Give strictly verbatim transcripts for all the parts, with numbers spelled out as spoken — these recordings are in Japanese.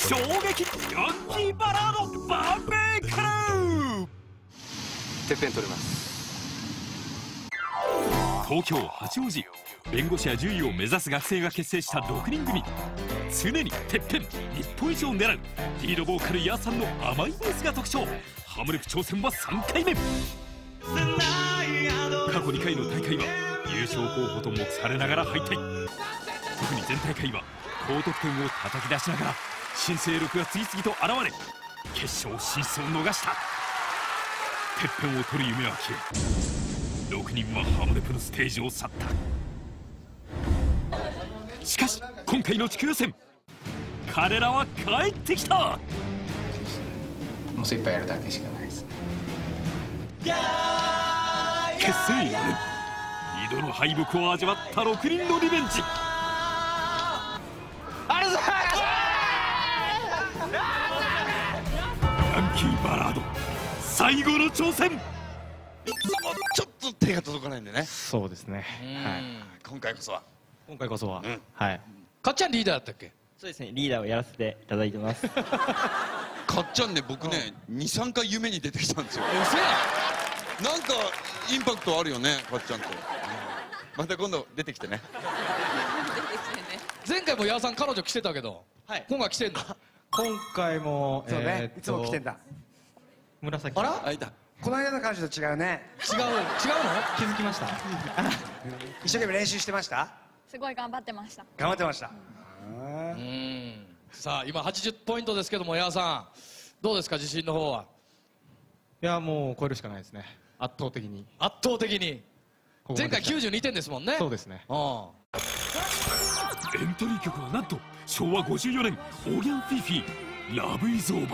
衝撃ヤンキーバラードバンビークルー。 てっぺん取れます。 東京八王子、弁護士や獣医を目指す学生が結成したろくにん組。常にてっぺん日本一を狙うリードボーカルヤーさんの甘いボイスが特徴。ハモネプ挑戦はさんかいめ。過去にかいの大会は優勝候補と目されながら敗退。特に前大会は高得点を叩き出しながら新勢力が次々と現れ決勝進出を逃した。てっぺんを取る夢は消え、ろくにんはハモネプのステージを去った。しかし今回の地区予選、彼らは帰ってきた。 もう精一杯やるだけしかないですね。 結成よねん、にどの敗北を味わったろくにんのリベンジ。 ありがとうございます。 ヤンキーバラード最後の挑戦。 ちょっと手が届かないんでね。 そうですね。はい。 今回こそは。 今回こそは。 うん、 はい。 かっちゃんリーダーだったっけ？ そうですね。リーダーをやらせていただいてます。 かっちゃんね、僕ね、に、さんかい夢に出てきたんですよ。 うせや。 なんかインパクトあるよね、かっちゃんと。また今度出てきてね。 前回もヤーさん彼女来てたけど、はい、今回来てんの？ 今回もそうね、いつも来てんだ。 紫。 あら？ あ、いた。 この間の彼女と違うね。 違う違うの？ 気づきました。 一生懸命練習してました？ すごい頑張ってました。 頑張ってました。 うん。さあ今はちじゅうポイントですけども、ヤーさんどうですか、自信の方は？ いや、もう超えるしかないですね。圧倒的に。 圧倒的に。前回きゅうじゅうにてんですもんね。 そうですね。 うん。 エントリー曲はなんとしょうわごじゅうよねんオーギャンフィーフィーラブイズオーバ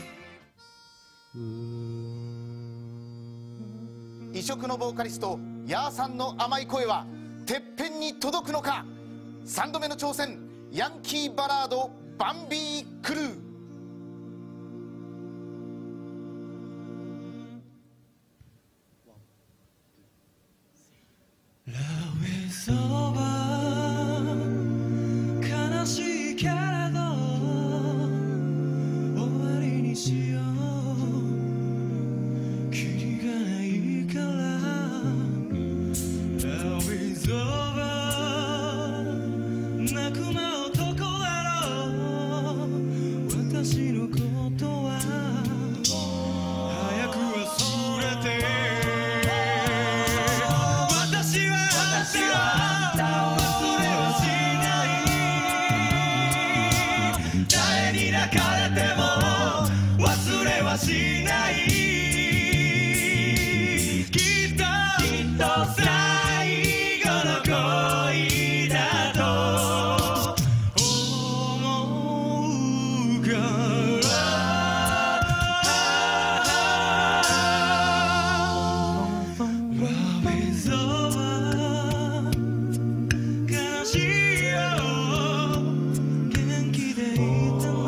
ー。 異色のボーカリストヤーさんの甘い声はてっぺんに届くのか。さんどめの挑戦、ヤンキーバラードバンビークルー。 悲しいけれど終わりにしよう。キリがないから Love is over。 泣く間男だろう。私のことは早く忘れて。私は私は抱かれても忘れはしない。きっときっと最後の恋だと思うから。Love is over。 悲しいよ元気でいたね。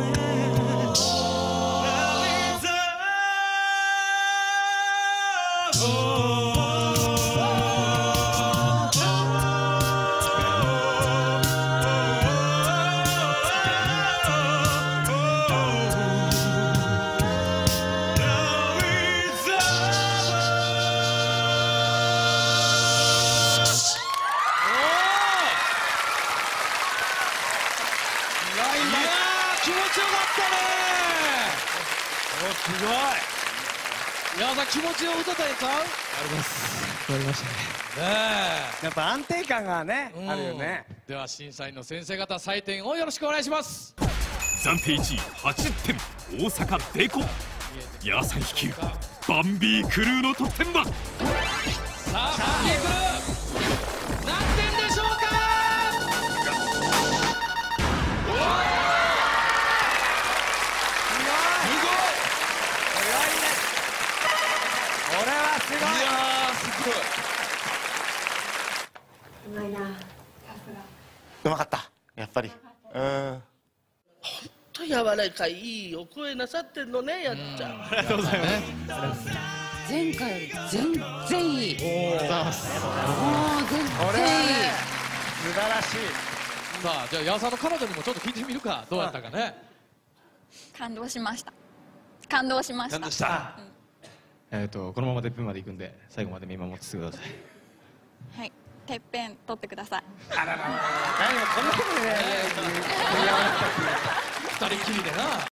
すごい。ヤーさん気持ちを歌ったやつある？あります。わかりましたね。 ねえ。 やっぱ安定感がね、あるよね。 では審査員の先生方、採点をよろしくお願いします。 暫定いちいはちじゅってん、大阪デコ。ヤーさん率いるバンビークルーの得点は。さあ、バンビークルー何点でしょうか。 すごい。いやー、すごい。 うまいな。さすが。 うまかった。やっぱり。うん。 本当柔らかいいいお声なさってんのね、やっちゃん。 ありがとうございます。 前回より全然いい。 おお。ありがとうございます。 もう全然いい。 素晴らしい。 さあ、じゃあヤーさんの彼女にもちょっと聞いてみるか。どうやったかね。 感動しました感動しました感動したえっとこのままてっぺんまで行くんで最後まで見守っててください。 はいてっぺん取ってくださいあららら何もこんなことでね二人きりでな